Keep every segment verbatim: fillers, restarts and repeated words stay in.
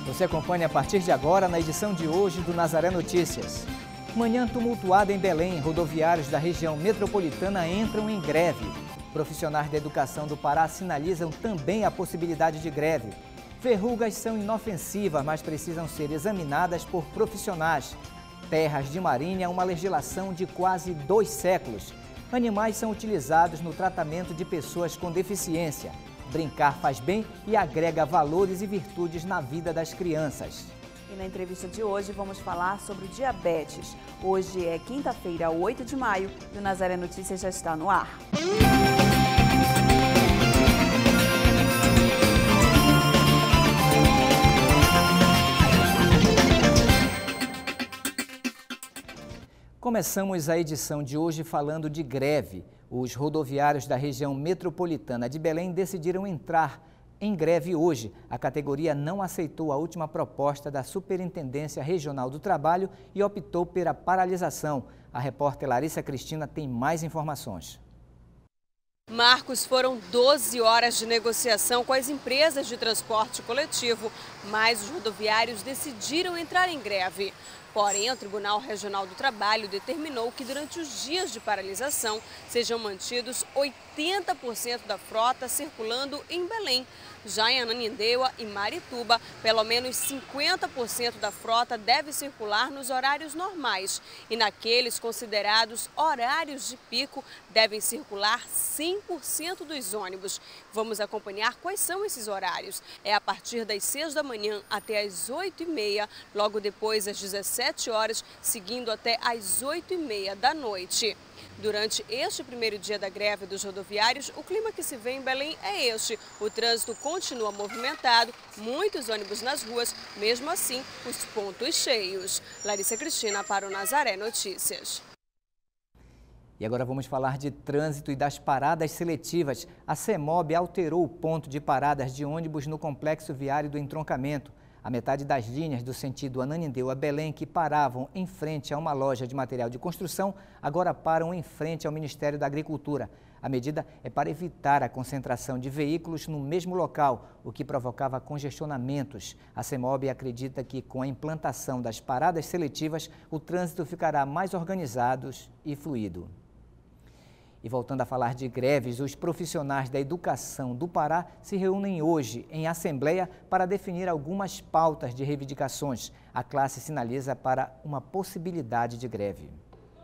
Você acompanha a partir de agora na edição de hoje do Nazaré Notícias. Manhã tumultuada em Belém, rodoviários da região metropolitana entram em greve. Profissionais da educação do Pará sinalizam também a possibilidade de greve. Verrugas são inofensivas, mas precisam ser examinadas por profissionais. Terras de marinha, uma legislação de quase dois séculos. Animais são utilizados no tratamento de pessoas com deficiência. Brincar faz bem e agrega valores e virtudes na vida das crianças. E na entrevista de hoje vamos falar sobre diabetes. Hoje é quinta-feira, oito de maio, e o Nazaré Notícias já está no ar. Começamos a edição de hoje falando de greve. Os rodoviários da região metropolitana de Belém decidiram entrar em greve hoje. A categoria não aceitou a última proposta da Superintendência Regional do Trabalho e optou pela paralisação. A repórter Larissa Cristina tem mais informações. Marcos, foram doze horas de negociação com as empresas de transporte coletivo, mas os rodoviários decidiram entrar em greve. Porém, o Tribunal Regional do Trabalho determinou que durante os dias de paralisação sejam mantidos oitenta por cento da frota circulando em Belém. Já em Ananindeua e Marituba, pelo menos cinquenta por cento da frota deve circular nos horários normais. E naqueles considerados horários de pico, devem circular cem por cento dos ônibus. Vamos acompanhar quais são esses horários. É a partir das seis da manhã até as oito e meia, logo depois às dezessete horas, seguindo até às oito e meia da noite. Durante este primeiro dia da greve dos rodoviários, o clima que se vê em Belém é este. O trânsito continua movimentado, muitos ônibus nas ruas, mesmo assim, os pontos cheios. Larissa Cristina para o Nazaré Notícias. E agora vamos falar de trânsito e das paradas seletivas. A CEMOB alterou o ponto de paradas de ônibus no complexo viário do entroncamento. A metade das linhas do sentido Ananindeua a Belém, que paravam em frente a uma loja de material de construção, agora param em frente ao Ministério da Agricultura. A medida é para evitar a concentração de veículos no mesmo local, o que provocava congestionamentos. A CEMOB acredita que com a implantação das paradas seletivas, o trânsito ficará mais organizado e fluido. E voltando a falar de greves, os profissionais da educação do Pará se reúnem hoje em assembleia para definir algumas pautas de reivindicações. A classe sinaliza para uma possibilidade de greve.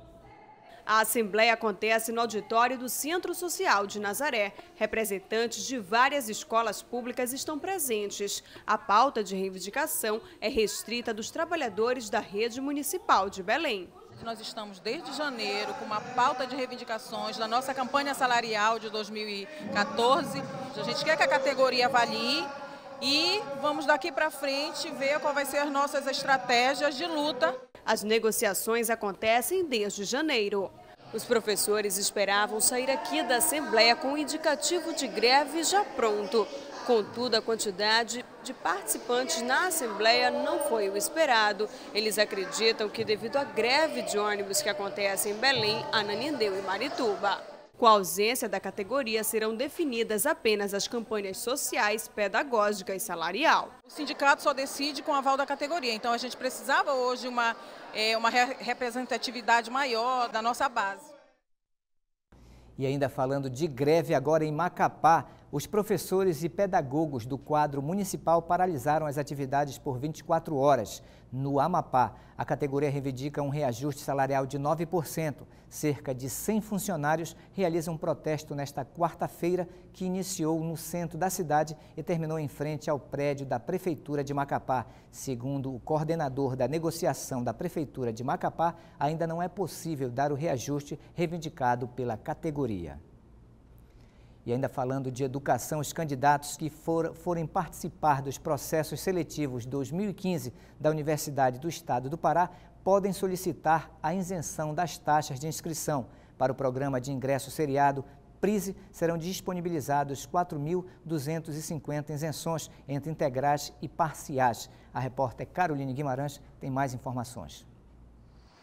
A assembleia acontece no auditório do Centro Social de Nazaré. Representantes de várias escolas públicas estão presentes. A pauta de reivindicação é restrita dos trabalhadores da rede municipal de Belém. Nós estamos desde janeiro com uma pauta de reivindicações da nossa campanha salarial de dois mil e quatorze. A gente quer que a categoria avalie e vamos daqui para frente ver qual vai ser as nossas estratégias de luta. As negociações acontecem desde janeiro. Os professores esperavam sair aqui da Assembleia com o indicativo de greve já pronto. Contudo, a quantidade de participantes na Assembleia não foi o esperado. Eles acreditam que devido à greve de ônibus que acontece em Belém, Ananindeua e Marituba. Com a ausência da categoria, serão definidas apenas as campanhas sociais, pedagógica e salarial. O sindicato só decide com o aval da categoria, então a gente precisava hoje uma, é, uma representatividade maior da nossa base. E ainda falando de greve agora em Macapá, os professores e pedagogos do quadro municipal paralisaram as atividades por vinte e quatro horas. No Amapá, a categoria reivindica um reajuste salarial de nove por cento. Cerca de cem funcionários realizam um protesto nesta quarta-feira, que iniciou no centro da cidade e terminou em frente ao prédio da Prefeitura de Macapá. Segundo o coordenador da negociação da Prefeitura de Macapá, ainda não é possível dar o reajuste reivindicado pela categoria. E ainda falando de educação, os candidatos que for, forem participar dos processos seletivos dois mil e quinze da Universidade do Estado do Pará podem solicitar a isenção das taxas de inscrição. Para o programa de ingresso seriado P R I S E, serão disponibilizados quatro mil duzentas e cinquenta isenções entre integrais e parciais. A repórter Caroline Guimarães tem mais informações.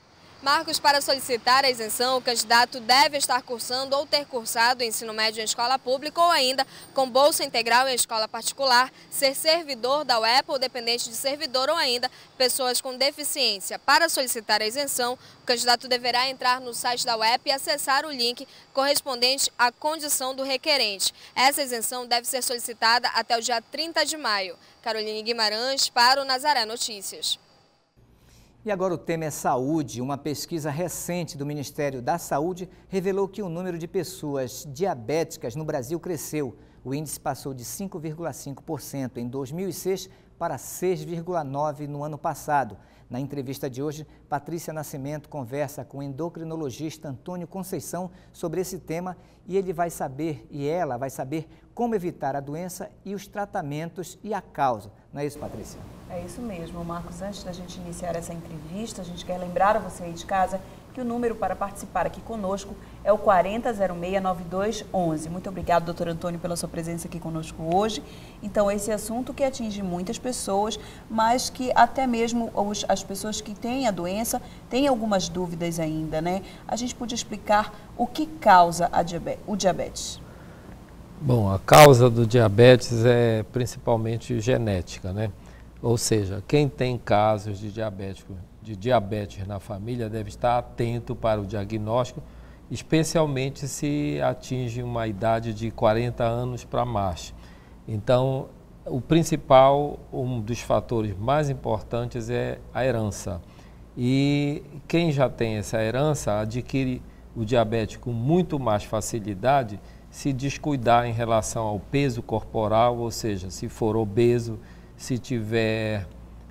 Marcos, para solicitar a isenção, o candidato deve estar cursando ou ter cursado o ensino médio em escola pública ou ainda com bolsa integral em escola particular, ser servidor da U E P ou dependente de servidor ou ainda pessoas com deficiência. Para solicitar a isenção, o candidato deverá entrar no site da U E P e acessar o link correspondente à condição do requerente. Essa isenção deve ser solicitada até o dia trinta de maio. Caroline Guimarães para o Nazaré Notícias. E agora o tema é saúde. Uma pesquisa recente do Ministério da Saúde revelou que o número de pessoas diabéticas no Brasil cresceu. O índice passou de cinco vírgula cinco por cento em dois mil e seis para seis vírgula nove por cento no ano passado. Na entrevista de hoje, Patrícia Nascimento conversa com o endocrinologista Antônio Conceição sobre esse tema e ele vai saber, e ela vai saber como evitar a doença e os tratamentos e a causa. Não é isso, Patrícia? É isso mesmo, Marcos. Antes da gente iniciar essa entrevista, a gente quer lembrar a você aí de casa que o número para participar aqui conosco é o quarenta, zero seis, noventa e dois, onze. Muito obrigado, doutor Antônio, pela sua presença aqui conosco hoje. Então, esse assunto que atinge muitas pessoas, mas que até mesmo os, as pessoas que têm a doença têm algumas dúvidas ainda, né? A gente podia explicar o que causa a diabetes, o diabetes? Bom, a causa do diabetes é principalmente genética, né? Ou seja, quem tem casos de diabético, de diabetes na família deve estar atento para o diagnóstico, especialmente se atinge uma idade de quarenta anos para mais. Então, o principal, um dos fatores mais importantes é a herança. E quem já tem essa herança adquire o diabetes com muito mais facilidade se descuidar em relação ao peso corporal, ou seja, se for obeso, se tiver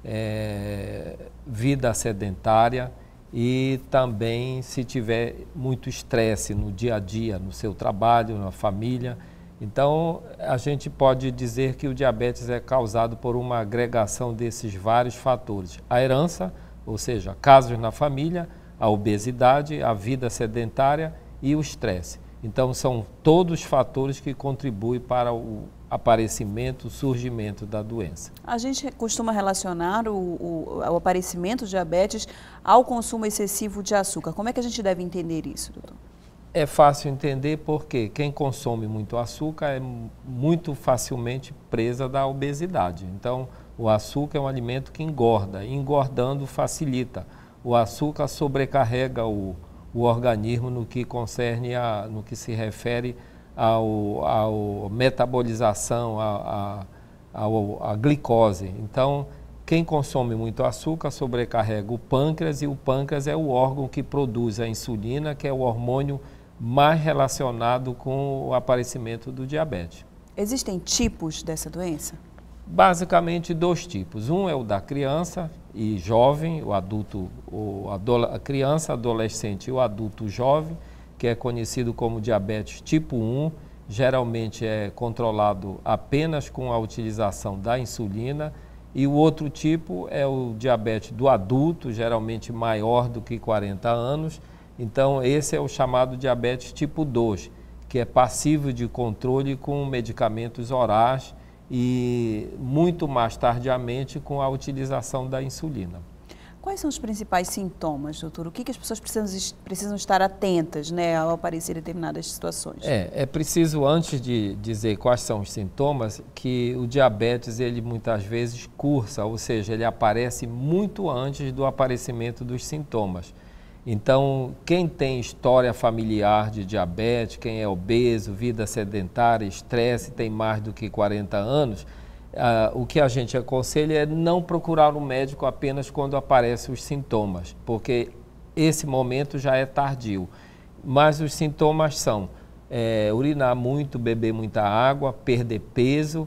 é, vida sedentária e também se tiver muito estresse no dia a dia, no seu trabalho, na família. Então, a gente pode dizer que o diabetes é causado por uma agregação desses vários fatores. A herança, ou seja, casos na família, a obesidade, a vida sedentária e o estresse. Então, são todos fatores que contribuem para o aparecimento, o surgimento da doença. A gente costuma relacionar o, o, o aparecimento do diabetes ao consumo excessivo de açúcar. Como é que a gente deve entender isso, doutor? É fácil entender porque quem consome muito açúcar é muito facilmente presa da obesidade. Então, o açúcar é um alimento que engorda, e engordando facilita. O açúcar sobrecarrega o, o organismo no que concerne, a, no que se refere ao, ao metabolização, a, a, a, a glicose. Então, quem consome muito açúcar sobrecarrega o pâncreas e o pâncreas é o órgão que produz a insulina, que é o hormônio mais relacionado com o aparecimento do diabetes. Existem tipos dessa doença? Basicamente dois tipos. Um é o da criança e jovem, o adulto, o adole- a criança, adolescente e o adulto jovem, que é conhecido como diabetes tipo um, geralmente é controlado apenas com a utilização da insulina. E o outro tipo é o diabetes do adulto, geralmente maior do que quarenta anos. Então, esse é o chamado diabetes tipo dois, que é passível de controle com medicamentos orais e muito mais tardiamente com a utilização da insulina. Quais são os principais sintomas, doutor? O que, que as pessoas precisam, precisam estar atentas, né, ao aparecer determinadas situações? É, é preciso, antes de dizer quais são os sintomas, que o diabetes, ele muitas vezes cursa, ou seja, ele aparece muito antes do aparecimento dos sintomas. Então, quem tem história familiar de diabetes, quem é obeso, vida sedentária, estresse, tem mais do que quarenta anos, Uh, o que a gente aconselha é não procurar um médico apenas quando aparecem os sintomas, porque esse momento já é tardio. Mas os sintomas são é, urinar muito, beber muita água, perder peso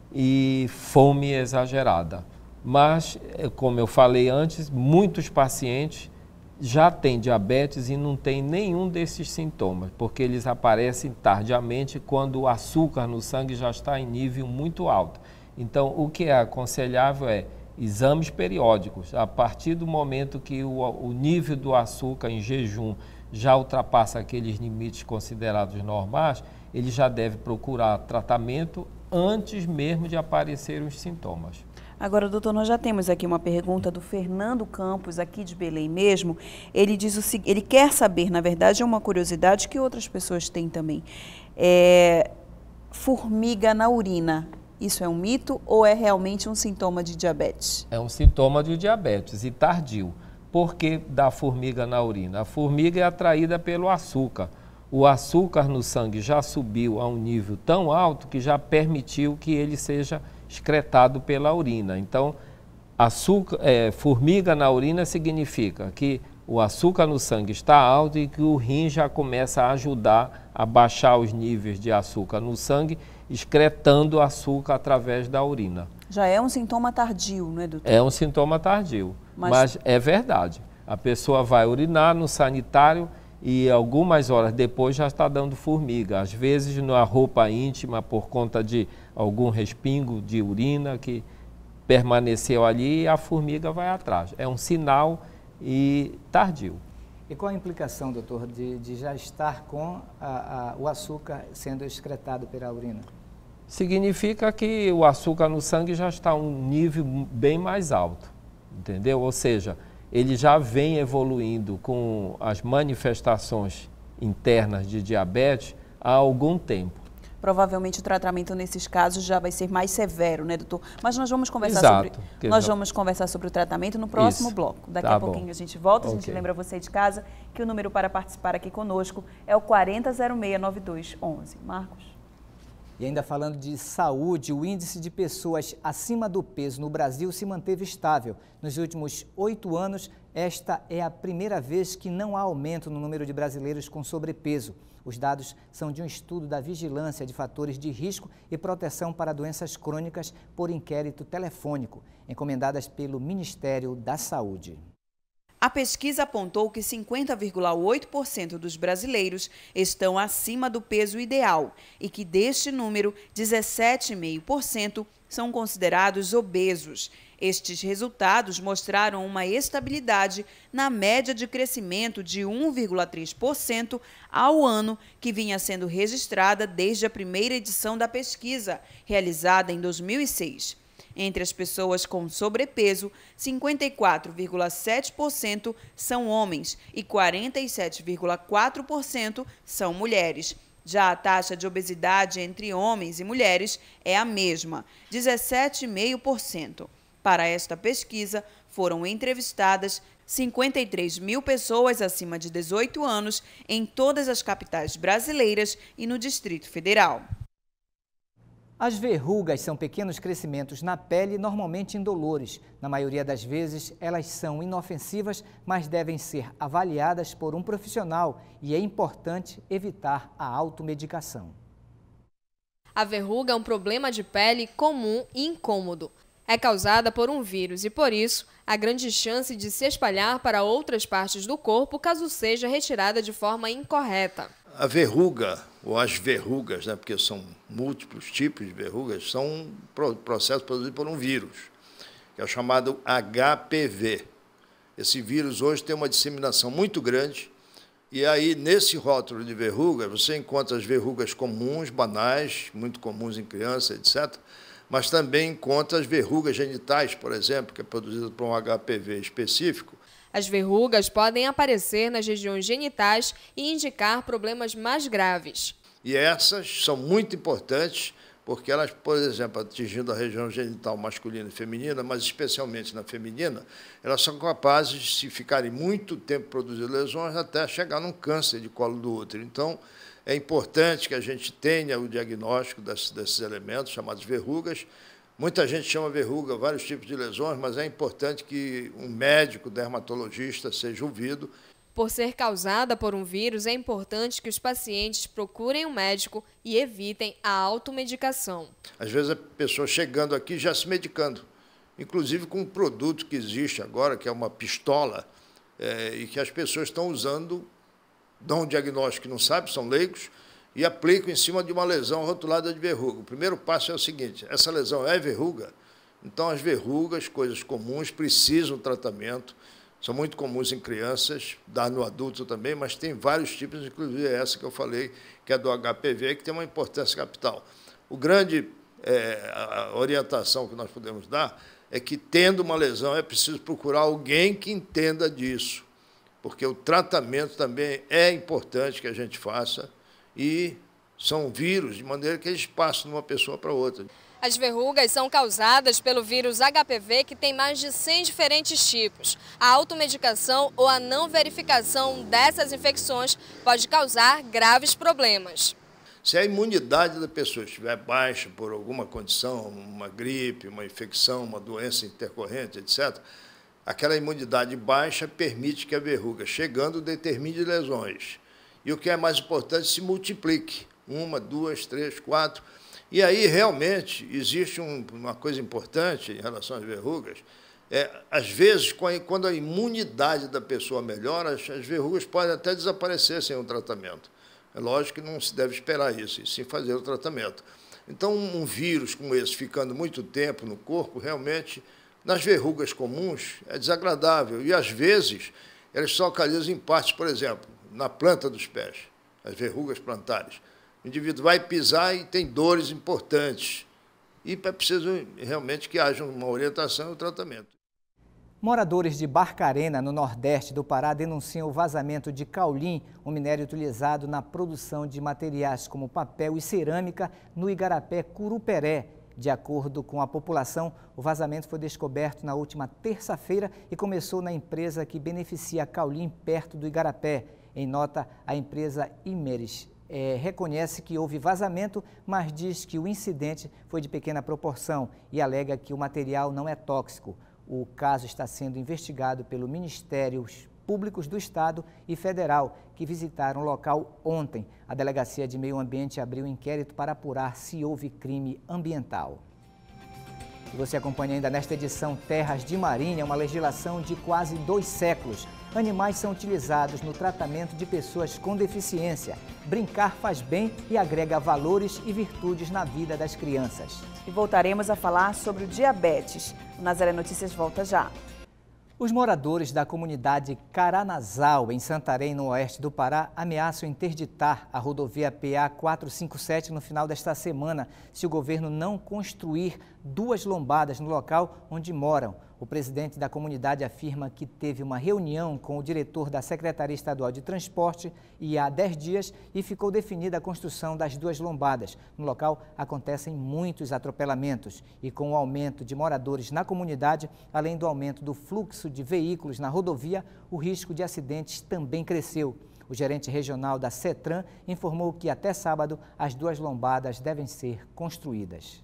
e fome exagerada. Mas, como eu falei antes, muitos pacientes já têm diabetes e não têm nenhum desses sintomas, porque eles aparecem tardiamente quando o açúcar no sangue já está em nível muito alto. Então, o que é aconselhável é exames periódicos. A partir do momento que o, o nível do açúcar em jejum já ultrapassa aqueles limites considerados normais, ele já deve procurar tratamento antes mesmo de aparecer os sintomas. Agora, doutor, nós já temos aqui uma pergunta do Fernando Campos, aqui de Belém mesmo. Ele diz o seguinte, ele quer saber, na verdade, é uma curiosidade que outras pessoas têm também. É, formiga na urina, isso é um mito ou é realmente um sintoma de diabetes? É um sintoma de diabetes e tardio. Por que da formiga na urina? A formiga é atraída pelo açúcar. O açúcar no sangue já subiu a um nível tão alto que já permitiu que ele seja excretado pela urina. Então, açúcar, é, formiga na urina significa que o açúcar no sangue está alto e que o rim já começa a ajudar a baixar os níveis de açúcar no sangue, excretando açúcar através da urina. Já é um sintoma tardio, não é, doutor? É um sintoma tardio, mas, mas é verdade. A pessoa vai urinar no sanitário e algumas horas depois já está dando formiga. Às vezes na roupa íntima por conta de algum respingo de urina que permaneceu ali e a formiga vai atrás. É um sinal e tardio. E qual a implicação, doutor, de, de já estar com a, a, o açúcar sendo excretado pela urina? Significa que o açúcar no sangue já está a um nível bem mais alto, entendeu? Ou seja, ele já vem evoluindo com as manifestações internas de diabetes há algum tempo. Provavelmente o tratamento nesses casos já vai ser mais severo, né, doutor? Mas nós vamos conversar Exato, sobre nós vamos conversar sobre o tratamento no próximo Isso. bloco. Daqui tá a pouquinho bom. a gente volta. A gente okay. lembra você de casa que o número para participar aqui conosco é o quarenta zero seis nove dois onze. Marcos. E ainda falando de saúde, o índice de pessoas acima do peso no Brasil se manteve estável. Nos últimos oito anos, esta é a primeira vez que não há aumento no número de brasileiros com sobrepeso. Os dados são de um estudo da Vigilância de Fatores de Risco e Proteção para Doenças Crônicas por inquérito telefônico, encomendadas pelo Ministério da Saúde. A pesquisa apontou que cinquenta vírgula oito por cento dos brasileiros estão acima do peso ideal e que deste número, dezessete vírgula cinco por cento são considerados obesos. Estes resultados mostraram uma estabilidade na média de crescimento de um vírgula três por cento ao ano, que vinha sendo registrada desde a primeira edição da pesquisa, realizada em dois mil e seis. Entre as pessoas com sobrepeso, cinquenta e quatro vírgula sete por cento são homens e quarenta e sete vírgula quatro por cento são mulheres. Já a taxa de obesidade entre homens e mulheres é a mesma, dezessete vírgula cinco por cento. Para esta pesquisa, foram entrevistadas cinquenta e três mil pessoas acima de dezoito anos em todas as capitais brasileiras e no Distrito Federal. As verrugas são pequenos crescimentos na pele, normalmente indolores. Na maioria das vezes, elas são inofensivas, mas devem ser avaliadas por um profissional e é importante evitar a automedicação. A verruga é um problema de pele comum e incômodo. É causada por um vírus e, por isso, há grande chance de se espalhar para outras partes do corpo caso seja retirada de forma incorreta. A verruga, ou as verrugas, né, porque são múltiplos tipos de verrugas, são um processo produzido por um vírus, que é o chamado H P V. Esse vírus hoje tem uma disseminação muito grande, e aí, nesse rótulo de verruga, você encontra as verrugas comuns, banais, muito comuns em crianças, etcétera, mas também encontra as verrugas genitais, por exemplo, que é produzida por um H P V específico. As verrugas podem aparecer nas regiões genitais e indicar problemas mais graves. E essas são muito importantes porque elas, por exemplo, atingindo a região genital masculina e feminina, mas especialmente na feminina, elas são capazes de, se ficarem muito tempo produzindo lesões, até chegar num câncer de colo do útero. Então, é importante que a gente tenha o diagnóstico desses, desses elementos, chamados verrugas. Muita gente chama verruga vários tipos de lesões, mas é importante que um médico dermatologista seja ouvido. Por ser causada por um vírus, é importante que os pacientes procurem um médico e evitem a automedicação. Às vezes a pessoa chegando aqui já se medicando, inclusive com um produto que existe agora, que é uma pistola, é, e que as pessoas estão usando, dão um diagnóstico que não sabem, são leigos, e aplicam em cima de uma lesão rotulada de verruga. O primeiro passo é o seguinte: essa lesão é verruga? Então, as verrugas, coisas comuns, precisam de tratamento, são muito comuns em crianças, dá no adulto também, mas tem vários tipos, inclusive essa que eu falei, que é do H P V, que tem uma importância capital. O grande é, a orientação que nós podemos dar é que, tendo uma lesão, é preciso procurar alguém que entenda disso, porque o tratamento também é importante que a gente faça, e são vírus, de maneira que eles passam de uma pessoa para outra. As verrugas são causadas pelo vírus H P V, que tem mais de cem diferentes tipos. A automedicação ou a não verificação dessas infecções pode causar graves problemas. Se a imunidade da pessoa estiver baixa por alguma condição, uma gripe, uma infecção, uma doença intercorrente, etcétera, aquela imunidade baixa permite que a verruga, chegando, determine lesões. E o que é mais importante, se multiplique. Uma, duas, três, quatro. E aí, realmente, existe um, uma coisa importante em relação às verrugas. É, às vezes, quando a imunidade da pessoa melhora, as, as verrugas podem até desaparecer sem o tratamento. É lógico que não se deve esperar isso, e sim fazer o tratamento. Então, um vírus como esse, ficando muito tempo no corpo, realmente, nas verrugas comuns, é desagradável. E, às vezes, elas se localizam em partes, por exemplo, na planta dos pés, as verrugas plantares. O indivíduo vai pisar e tem dores importantes. E é preciso realmente que haja uma orientação e um tratamento. Moradores de Barcarena, no nordeste do Pará, denunciam o vazamento de caulim, um minério utilizado na produção de materiais como papel e cerâmica no igarapé Curupéré. De acordo com a população, o vazamento foi descoberto na última terça-feira e começou na empresa que beneficia caulim perto do igarapé. Em nota, a empresa Imeres É, reconhece que houve vazamento, mas diz que o incidente foi de pequena proporção e alega que o material não é tóxico. O caso está sendo investigado pelos Ministérios Públicos do Estado e Federal, que visitaram o local ontem. A Delegacia de Meio Ambiente abriu inquérito para apurar se houve crime ambiental. E você acompanha ainda nesta edição Terras de Marinha, uma legislação de quase dois séculos. Animais são utilizados no tratamento de pessoas com deficiência. Brincar faz bem e agrega valores e virtudes na vida das crianças. E voltaremos a falar sobre o diabetes. O Nazaré Notícias volta já. Os moradores da comunidade Caranazal, em Santarém, no oeste do Pará, ameaçam interditar a rodovia P A quatrocentos e cinquenta e sete no final desta semana, se o governo não construir duas lombadas no local onde moram. O presidente da comunidade afirma que teve uma reunião com o diretor da Secretaria Estadual de Transporte e há dez dias e ficou definida a construção das duas lombadas. No local acontecem muitos atropelamentos e com o aumento de moradores na comunidade, além do aumento do fluxo de veículos na rodovia, o risco de acidentes também cresceu. O gerente regional da CETRAN informou que até sábado as duas lombadas devem ser construídas.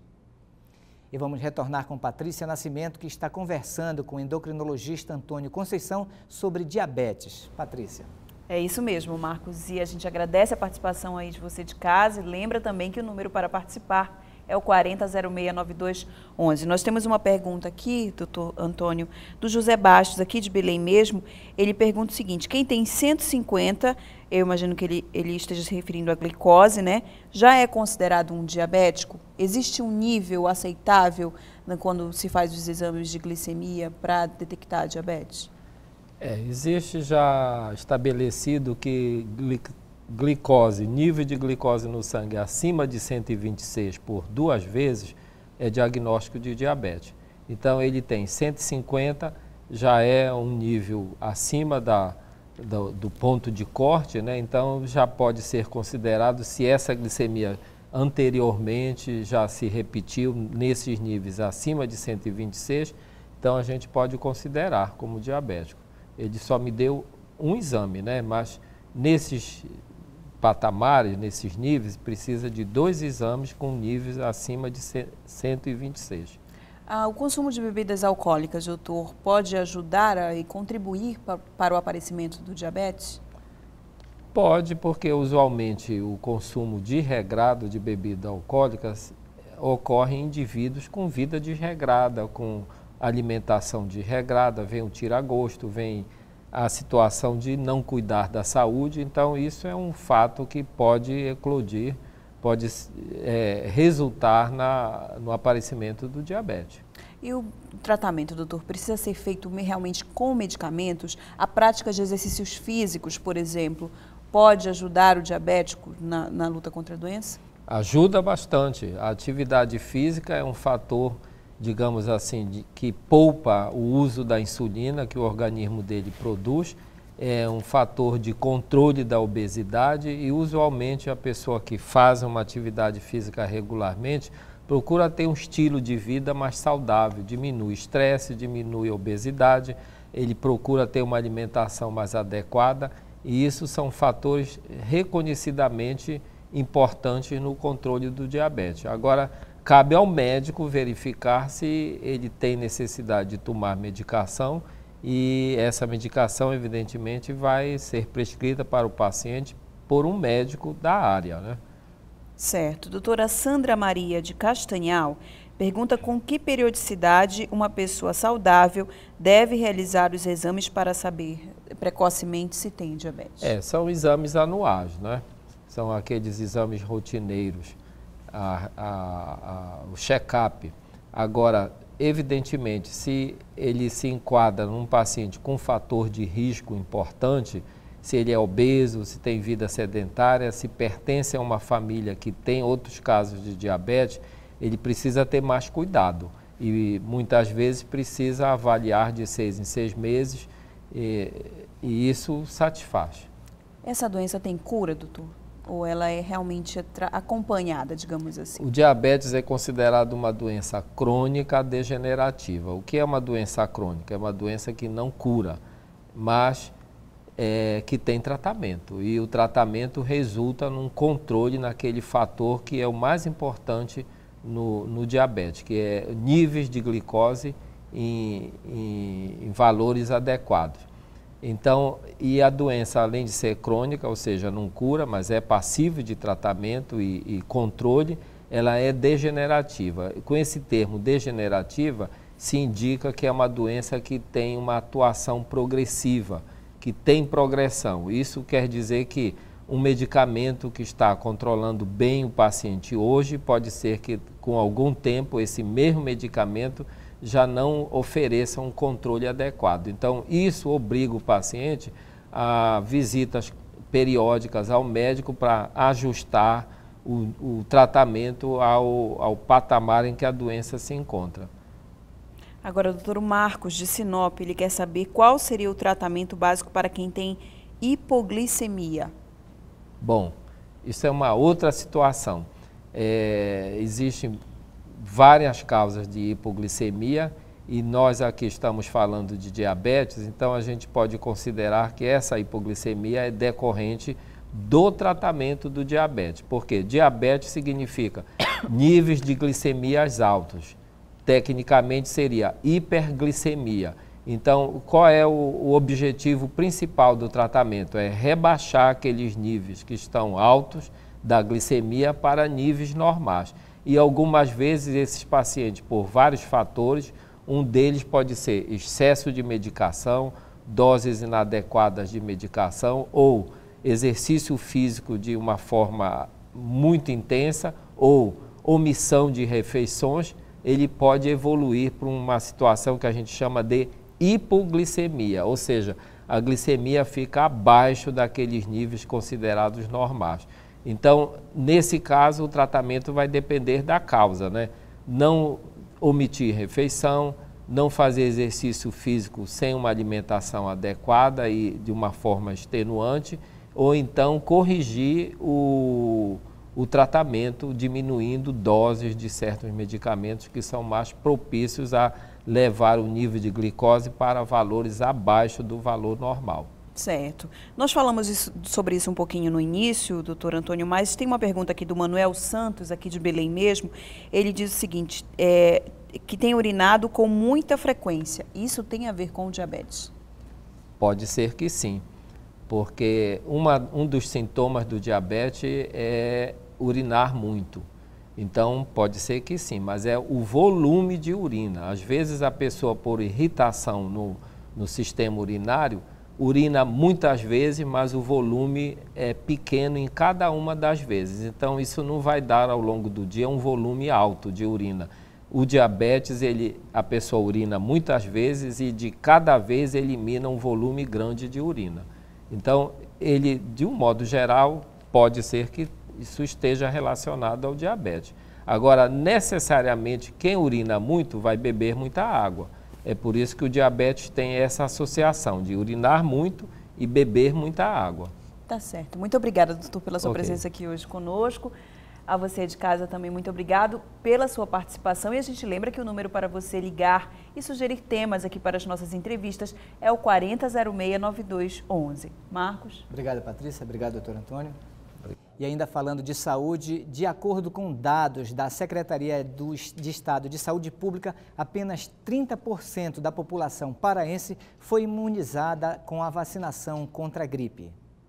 E vamos retornar com Patrícia Nascimento, que está conversando com o endocrinologista Antônio Conceição sobre diabetes. Patrícia. É isso mesmo, Marcos. E a gente agradece a participação aí de você de casa e lembra também que o número para participar é o quarenta, zero seis, noventa e dois, onze. Nós temos uma pergunta aqui, doutor Antônio, do José Bastos, aqui de Belém mesmo. Ele pergunta o seguinte: quem tem cento e cinquenta, eu imagino que ele, ele esteja se referindo à glicose, né? Já é considerado um diabético? Existe um nível aceitável, né, quando se faz os exames de glicemia para detectar a diabetes? É, existe já estabelecido que glicose, nível de glicose no sangue acima de cento e vinte e seis por duas vezes é diagnóstico de diabetes. Então ele tem cento e cinquenta, já é um nível acima da, do, do ponto de corte, né? Então já pode ser considerado, se essa glicemia anteriormente já se repetiu nesses níveis acima de cento e vinte e seis, então a gente pode considerar como diabético. Ele só me deu um exame, né? Mas nesses patamares, nesses níveis, precisa de dois exames com níveis acima de cento e vinte e seis. Ah, o consumo de bebidas alcoólicas, doutor, pode ajudar a, e contribuir pa, para o aparecimento do diabetes? Pode, porque usualmente o consumo desregrado de bebidas alcoólicas ocorre em indivíduos com vida desregrada, com alimentação desregrada, vem o tira-gosto, vem a situação de não cuidar da saúde. Então isso é um fato que pode eclodir, pode é, resultar na, no aparecimento do diabetes. E o tratamento, doutor, precisa ser feito realmente com medicamentos? A prática de exercícios físicos, por exemplo, pode ajudar o diabético na, na luta contra a doença? Ajuda bastante. A atividade física é um fator digamos assim, de, que poupa o uso da insulina que o organismo dele produz, é um fator de controle da obesidade e usualmente a pessoa que faz uma atividade física regularmente procura ter um estilo de vida mais saudável, diminui estresse, diminui a obesidade, ele procura ter uma alimentação mais adequada e isso são fatores reconhecidamente importantes no controle do diabetes. Agora, cabe ao médico verificar se ele tem necessidade de tomar medicação e essa medicação, evidentemente, vai ser prescrita para o paciente por um médico da área, né? Certo. Doutora Sandra Maria de Castanhal pergunta com que periodicidade uma pessoa saudável deve realizar os exames para saber precocemente se tem diabetes. É, são exames anuais, né? São aqueles exames rotineiros, a, a, a, o check-up. Agora, evidentemente, se ele se enquadra num paciente com fator de risco importante, se ele é obeso, se tem vida sedentária, se pertence a uma família que tem outros casos de diabetes, ele precisa ter mais cuidado e muitas vezes precisa avaliar de seis em seis meses e, e isso satisfaz. Essa doença tem cura, doutor? Ou ela é realmente acompanhada, digamos assim? O diabetes é considerado uma doença crônica degenerativa. O que é uma doença crônica? É uma doença que não cura, mas é, que tem tratamento. E o tratamento resulta num controle naquele fator que é o mais importante no, no diabetes, que é níveis de glicose em, em, em valores adequados. Então, e a doença, além de ser crônica, ou seja, não cura, mas é passível de tratamento e, e controle, ela é degenerativa. Com esse termo degenerativa, se indica que é uma doença que tem uma atuação progressiva, que tem progressão. Isso quer dizer que um medicamento que está controlando bem o paciente hoje, pode ser que com algum tempo esse mesmo medicamento já não ofereça um controle adequado. Então, isso obriga o paciente a visitas periódicas ao médico para ajustar o, o tratamento ao, ao patamar em que a doença se encontra. Agora, o doutor Marcos, de Sinop, ele quer saber qual seria o tratamento básico para quem tem hipoglicemia. Bom, isso é uma outra situação. É, existem várias causas de hipoglicemia e nós aqui estamos falando de diabetes, então a gente pode considerar que essa hipoglicemia é decorrente do tratamento do diabetes. Porque diabetes significa níveis de glicemias altos. Tecnicamente seria hiperglicemia. Então, qual é o, o objetivo principal do tratamento? É rebaixar aqueles níveis que estão altos da glicemia para níveis normais. E algumas vezes esses pacientes, por vários fatores, um deles pode ser excesso de medicação, doses inadequadas de medicação ou exercício físico de uma forma muito intensa ou omissão de refeições, ele pode evoluir para uma situação que a gente chama de hipoglicemia, ou seja, a glicemia fica abaixo daqueles níveis considerados normais. Então, nesse caso, o tratamento vai depender da causa, né? Não omitir refeição, não fazer exercício físico sem uma alimentação adequada e de uma forma extenuante, ou então corrigir o, o tratamento diminuindo doses de certos medicamentos que são mais propícios a levar o nível de glicose para valores abaixo do valor normal. Certo. Nós falamos isso, sobre isso um pouquinho no início, doutor Antônio, mas tem uma pergunta aqui do Manuel Santos, aqui de Belém mesmo. Ele diz o seguinte, é, que tem urinado com muita frequência. Isso tem a ver com o diabetes? Pode ser que sim, porque uma, um dos sintomas do diabetes é urinar muito. Então, pode ser que sim, mas é o volume de urina. Às vezes a pessoa, por irritação no, no sistema urinário, urina muitas vezes, mas o volume é pequeno em cada uma das vezes. Então, isso não vai dar ao longo do dia um volume alto de urina. O diabetes, ele, a pessoa urina muitas vezes e de cada vez elimina um volume grande de urina. Então, ele, de um modo geral, pode ser que isso esteja relacionado ao diabetes. Agora, necessariamente, quem urina muito vai beber muita água. É por isso que o diabetes tem essa associação de urinar muito e beber muita água. Tá certo. Muito obrigada, doutor, pela sua Okay. presença aqui hoje conosco. A você de casa também, muito obrigado pela sua participação. E a gente lembra que o número para você ligar e sugerir temas aqui para as nossas entrevistas é o quarenta zero seis, nove dois onze. Marcos? Obrigado, Patrícia. Obrigado, doutor Antônio. E ainda falando de saúde, de acordo com dados da Secretaria do, de Estado de Saúde Pública, apenas trinta por cento da população paraense foi imunizada com a vacinação contra a gripe.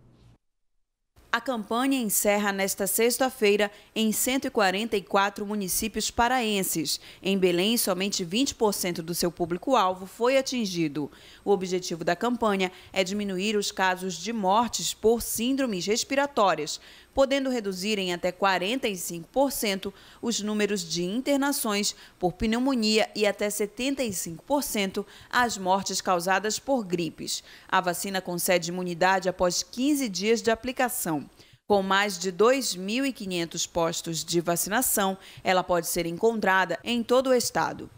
A campanha encerra nesta sexta-feira em cento e quarenta e quatro municípios paraenses. Em Belém, somente vinte por cento do seu público-alvo foi atingido. O objetivo da campanha é diminuir os casos de mortes por síndromes respiratórias, podendo reduzir em até quarenta e cinco por cento os números de internações por pneumonia e até setenta e cinco por cento as mortes causadas por gripes. A vacina concede imunidade após quinze dias de aplicação. Com mais de dois mil e quinhentos postos de vacinação, ela pode ser encontrada em todo o estado.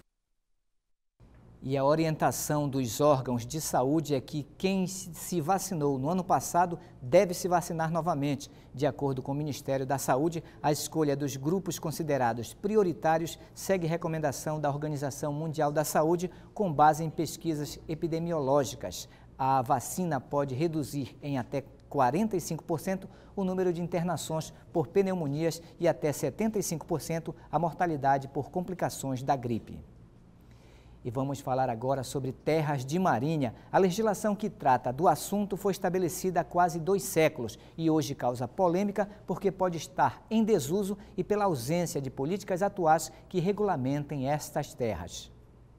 E a orientação dos órgãos de saúde é que quem se vacinou no ano passado deve se vacinar novamente. De acordo com o Ministério da Saúde, a escolha dos grupos considerados prioritários segue recomendação da Organização Mundial da Saúde com base em pesquisas epidemiológicas. A vacina pode reduzir em até quarenta e cinco por cento o número de internações por pneumonias e até setenta e cinco por cento a mortalidade por complicações da gripe. E vamos falar agora sobre terras de marinha. A legislação que trata do assunto foi estabelecida há quase dois séculos e hoje causa polêmica porque pode estar em desuso e pela ausência de políticas atuais que regulamentem estas terras.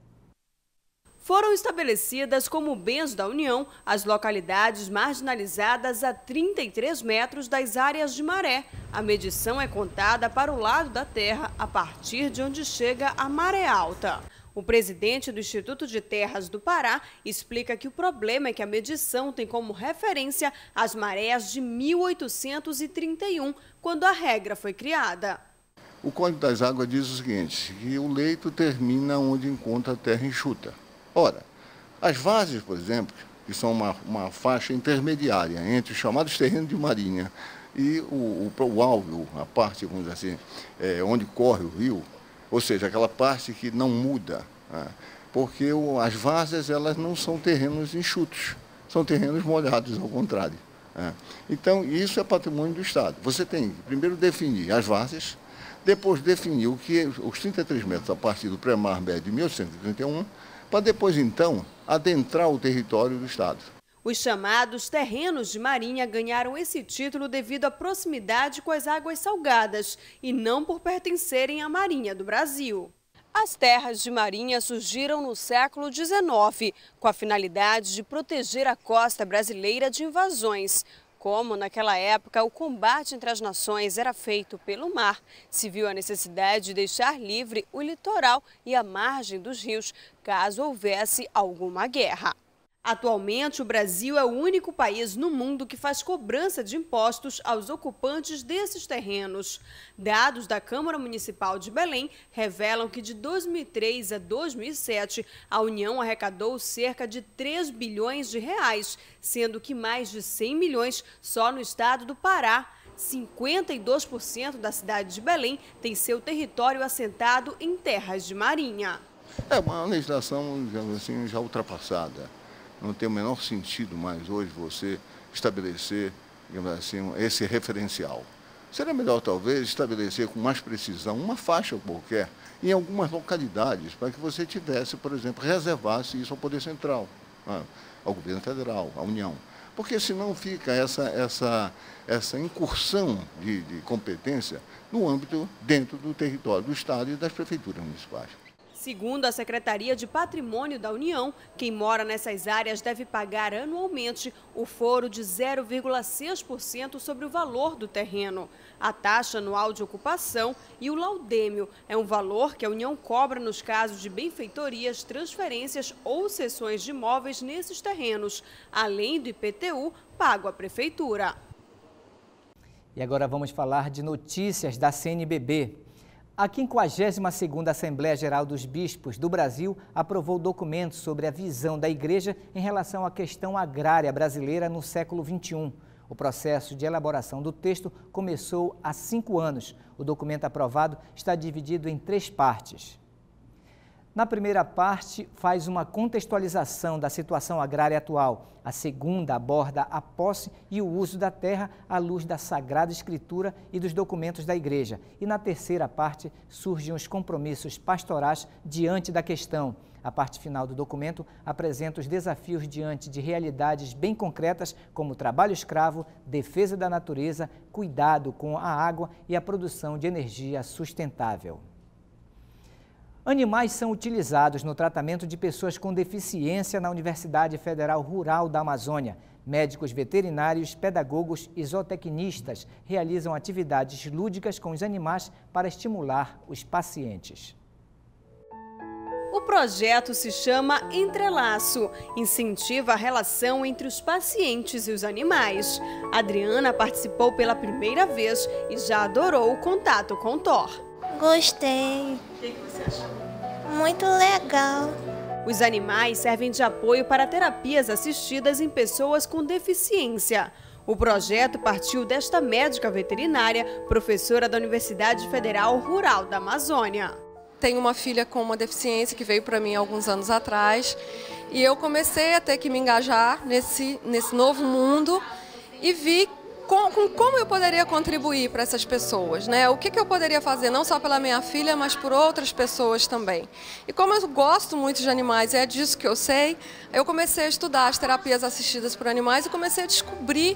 Foram estabelecidas como bens da União as localidades marginalizadas a trinta e três metros das áreas de maré. A medição é contada para o lado da terra a partir de onde chega a maré alta. O presidente do Instituto de Terras do Pará explica que o problema é que a medição tem como referência as marés de mil oitocentos e trinta e um, quando a regra foi criada. O Código das Águas diz o seguinte, que o leito termina onde encontra a terra enxuta. Ora, as várzeas, por exemplo, que são uma, uma faixa intermediária entre os chamados terrenos de marinha e o, o, o alvo, a parte, vamos dizer assim, é, onde corre o rio, ou seja, aquela parte que não muda, né? Porque o, as várzeas elas não são terrenos enxutos, são terrenos molhados, ao contrário. Né? Então, isso é patrimônio do Estado. Você tem que primeiro definir as várzeas, depois definir o que os trinta e três metros a partir do pré-mar médio de mil oitocentos e trinta e um, para depois, então, adentrar o território do Estado. Os chamados terrenos de marinha ganharam esse título devido à proximidade com as águas salgadas e não por pertencerem à Marinha do Brasil. As terras de marinha surgiram no século dezenove, com a finalidade de proteger a costa brasileira de invasões. Como, naquela época, o combate entre as nações era feito pelo mar, se viu a necessidade de deixar livre o litoral e a margem dos rios, caso houvesse alguma guerra. Atualmente, o Brasil é o único país no mundo que faz cobrança de impostos aos ocupantes desses terrenos. Dados da Câmara Municipal de Belém revelam que de dois mil e três a dois mil e sete, a União arrecadou cerca de três bilhões de reais, sendo que mais de cem milhões só no estado do Pará. cinquenta e dois por cento da cidade de Belém tem seu território assentado em terras de marinha. É uma legislação, digamos assim, já ultrapassada. Não tem o menor sentido mais hoje você estabelecer, digamos assim, esse referencial. Seria melhor, talvez, estabelecer com mais precisão uma faixa qualquer em algumas localidades, para que você tivesse, por exemplo, reservasse isso ao Poder Central, né, ao Governo Federal, à União. Porque senão fica essa, essa, essa incursão de, de competência no âmbito, dentro do território do Estado e das prefeituras municipais. Segundo a Secretaria de Patrimônio da União, quem mora nessas áreas deve pagar anualmente o foro de zero vírgula seis por cento sobre o valor do terreno. A taxa anual de ocupação e o laudêmio é um valor que a União cobra nos casos de benfeitorias, transferências ou cessões de imóveis nesses terrenos, além do I P T U pago à Prefeitura. E agora vamos falar de notícias da C N B B. A quinquagésima segunda Assembleia Geral dos Bispos do Brasil aprovou documentos sobre a visão da Igreja em relação à questão agrária brasileira no século vinte e um. O processo de elaboração do texto começou há cinco anos. O documento aprovado está dividido em três partes. Na primeira parte, faz uma contextualização da situação agrária atual. A segunda aborda a posse e o uso da terra à luz da Sagrada Escritura e dos documentos da Igreja. E na terceira parte, surgem os compromissos pastorais diante da questão. A parte final do documento apresenta os desafios diante de realidades bem concretas, como trabalho escravo, defesa da natureza, cuidado com a água e a produção de energia sustentável. Animais são utilizados no tratamento de pessoas com deficiência na Universidade Federal Rural da Amazônia. Médicos veterinários, pedagogos e zootecnistas realizam atividades lúdicas com os animais para estimular os pacientes. O projeto se chama Entrelaço, incentiva a relação entre os pacientes e os animais. Adriana participou pela primeira vez e já adorou o contato com o Thor. Gostei. O que você achou? Muito legal. Os animais servem de apoio para terapias assistidas em pessoas com deficiência. O projeto partiu desta médica veterinária, professora da Universidade Federal Rural da Amazônia. Tenho uma filha com uma deficiência que veio para mim há alguns anos atrás e eu comecei a ter que me engajar nesse, nesse novo mundo e vi com, com como eu poderia contribuir para essas pessoas, né? O que, que eu poderia fazer não só pela minha filha, mas por outras pessoas também. E como eu gosto muito de animais e é disso que eu sei, eu comecei a estudar as terapias assistidas por animais e comecei a descobrir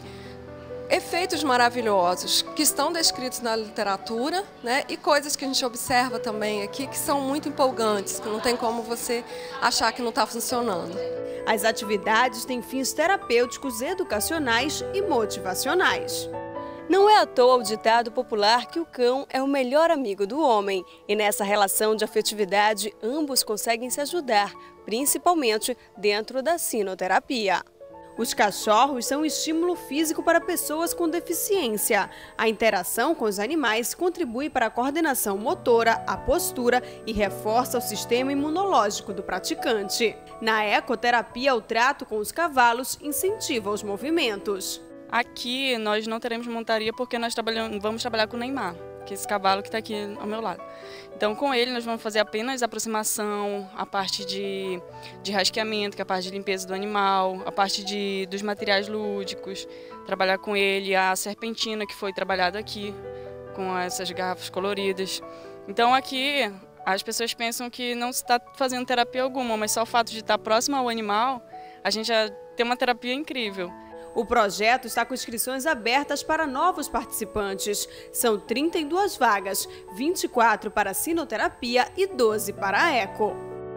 efeitos maravilhosos que estão descritos na literatura, né, e coisas que a gente observa também aqui que são muito empolgantes, que não tem como você achar que não está funcionando. As atividades têm fins terapêuticos, educacionais e motivacionais. Não é à toa o ditado popular que o cão é o melhor amigo do homem. E nessa relação de afetividade, ambos conseguem se ajudar, principalmente dentro da sinoterapia. Os cachorros são um estímulo físico para pessoas com deficiência. A interação com os animais contribui para a coordenação motora, a postura e reforça o sistema imunológico do praticante. Na ecoterapia, o trato com os cavalos incentiva os movimentos. Aqui nós não teremos montaria porque nós trabalhamos, vamos trabalhar com o Neymar, que é esse cavalo que está aqui ao meu lado. Então, com ele, nós vamos fazer apenas a aproximação, a parte de, de rasqueamento, que é a parte de limpeza do animal, a parte de, dos materiais lúdicos, trabalhar com ele, a serpentina que foi trabalhada aqui, com essas garrafas coloridas. Então, aqui, as pessoas pensam que não se está fazendo terapia alguma, mas só o fato de estar próximo ao animal, a gente já tem uma terapia incrível. O projeto está com inscrições abertas para novos participantes. São trinta e duas vagas, vinte e quatro para a sinoterapia e doze para a eco.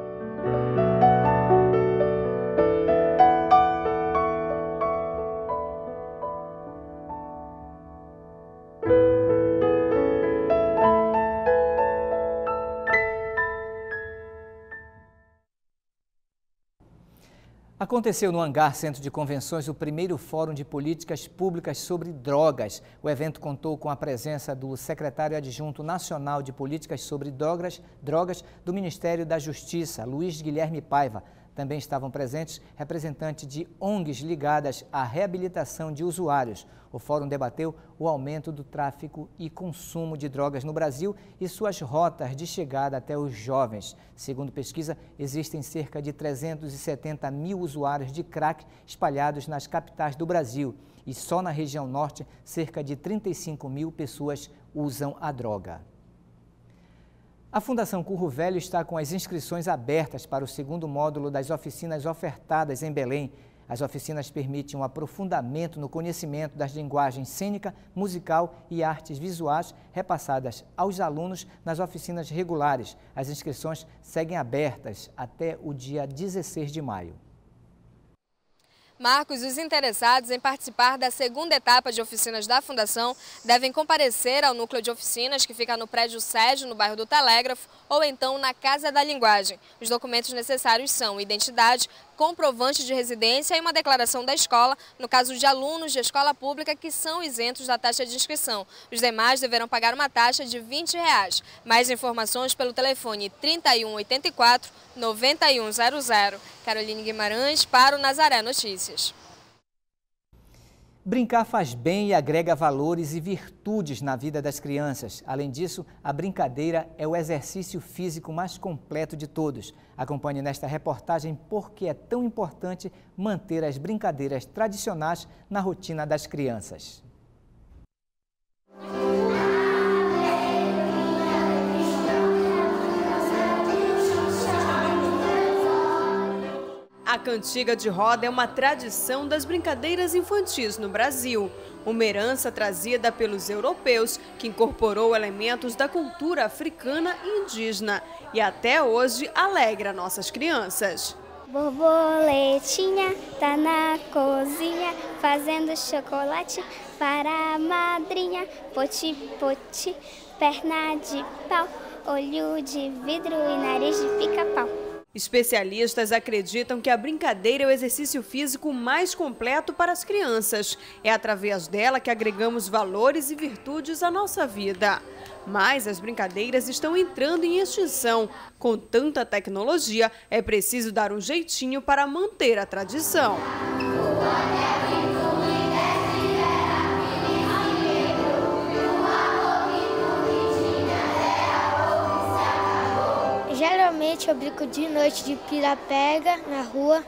Aconteceu no Hangar Centro de Convenções o primeiro Fórum de Políticas Públicas sobre Drogas. O evento contou com a presença do secretário adjunto nacional de Políticas sobre Drogas, drogas do Ministério da Justiça, Luiz Guilherme Paiva. Também estavam presentes representantes de O N Gs ligadas à reabilitação de usuários. O fórum debateu o aumento do tráfico e consumo de drogas no Brasil e suas rotas de chegada até os jovens. Segundo pesquisa, existem cerca de trezentos e setenta mil usuários de crack espalhados nas capitais do Brasil. E só na região norte, cerca de trinta e cinco mil pessoas usam a droga. A Fundação Curro Velho está com as inscrições abertas para o segundo módulo das oficinas ofertadas em Belém. As oficinas permitem um aprofundamento no conhecimento das linguagens cênica, musical e artes visuais repassadas aos alunos nas oficinas regulares. As inscrições seguem abertas até o dia dezesseis de maio. Marcos, os interessados em participar da segunda etapa de oficinas da Fundação devem comparecer ao núcleo de oficinas que fica no prédio Sérgio, no bairro do Telégrafo, ou então na Casa da Linguagem. Os documentos necessários são identidade, comprovante de residência e uma declaração da escola, no caso de alunos de escola pública que são isentos da taxa de inscrição. Os demais deverão pagar uma taxa de vinte reais. Mais informações pelo telefone trinta e um oitenta e quatro, noventa e um zero zero. Caroline Guimarães para o Nazaré Notícias. Brincar faz bem e agrega valores e virtudes na vida das crianças. Além disso, a brincadeira é o exercício físico mais completo de todos. Acompanhe nesta reportagem por que é tão importante manter as brincadeiras tradicionais na rotina das crianças. A cantiga de roda é uma tradição das brincadeiras infantis no Brasil. Uma herança trazida pelos europeus que incorporou elementos da cultura africana e indígena e até hoje alegra nossas crianças. Borboletinha tá na cozinha fazendo chocolate para a madrinha. Poti, poti, perna de pau, olho de vidro e nariz de pica-pau. Especialistas acreditam que a brincadeira é o exercício físico mais completo para as crianças. É através dela que agregamos valores e virtudes à nossa vida. Mas as brincadeiras estão entrando em extinção. Com tanta tecnologia, é preciso dar um jeitinho para manter a tradição. Geralmente eu brinco de noite de pira-pega na rua,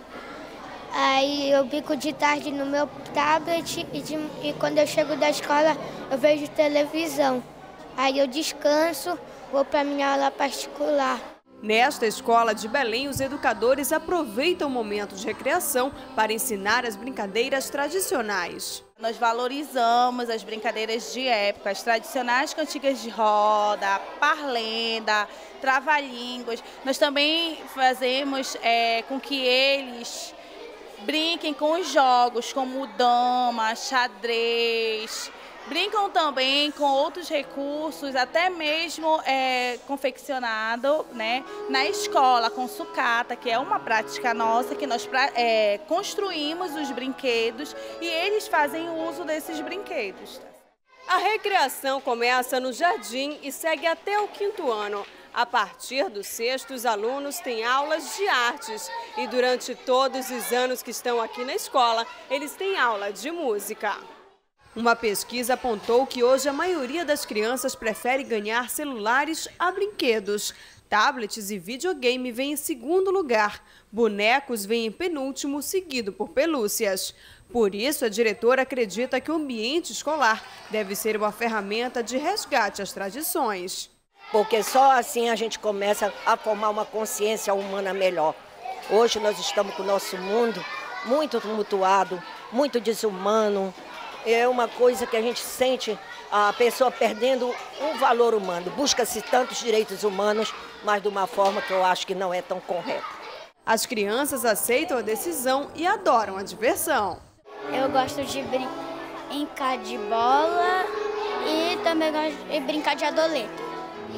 aí eu brinco de tarde no meu tablet e, de, e quando eu chego da escola eu vejo televisão. Aí eu descanso, vou para minha aula particular. Nesta escola de Belém, os educadores aproveitam o momento de recreação para ensinar as brincadeiras tradicionais. Nós valorizamos as brincadeiras de época, as tradicionais cantigas de roda, parlenda, trava-línguas. Nós também fazemos é, com que eles brinquem com os jogos como dama, xadrez. Brincam também com outros recursos, até mesmo é, confeccionado, né, na escola, com sucata, que é uma prática nossa, que nós é, construímos os brinquedos e eles fazem uso desses brinquedos. A recreação começa no jardim e segue até o quinto ano. A partir do sexto, os alunos têm aulas de artes e durante todos os anos que estão aqui na escola, eles têm aula de música. Uma pesquisa apontou que hoje a maioria das crianças prefere ganhar celulares a brinquedos. Tablets e videogame vêm em segundo lugar. Bonecos vêm em penúltimo, seguido por pelúcias. Por isso, a diretora acredita que o ambiente escolar deve ser uma ferramenta de resgate às tradições. Porque só assim a gente começa a formar uma consciência humana melhor. Hoje nós estamos com o nosso mundo muito tumultuado, muito desumano. É uma coisa que a gente sente a pessoa perdendo um valor humano. Busca-se tantos direitos humanos, mas de uma forma que eu acho que não é tão correta. As crianças aceitam a decisão e adoram a diversão. Eu gosto de brincar de bola e também gosto de brincar de adolescente.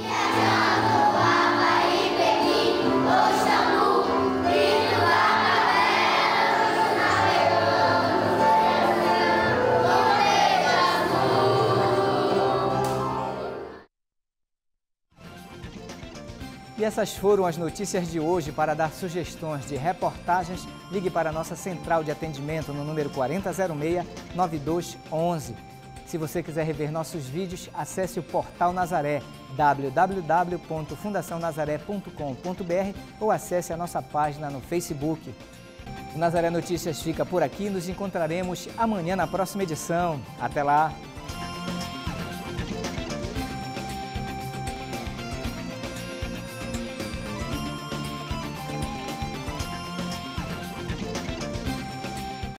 E essas foram as notícias de hoje. Para dar sugestões de reportagens, ligue para a nossa central de atendimento no número quarenta zero seis, nove dois um um. Se você quiser rever nossos vídeos, acesse o Portal Nazaré, w w w ponto fundação nazaré ponto com ponto b r ou acesse a nossa página no Facebook. O Nazaré Notícias fica por aqui. Nos encontraremos amanhã na próxima edição. Até lá!